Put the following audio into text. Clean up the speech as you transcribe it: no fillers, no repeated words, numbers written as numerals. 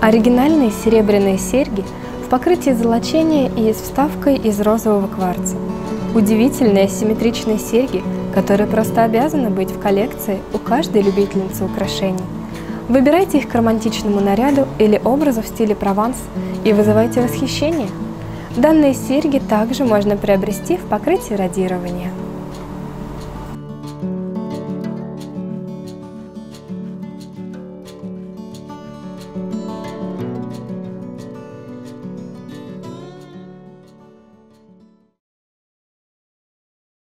Оригинальные серебряные серьги в покрытии золочения и с вставкой из розового кварца. Удивительные асимметричные серьги, которые просто обязаны быть в коллекции у каждой любительницы украшений. Выбирайте их к романтичному наряду или образу в стиле Прованс и вызывайте восхищение. Данные серьги также можно приобрести в покрытии радирования.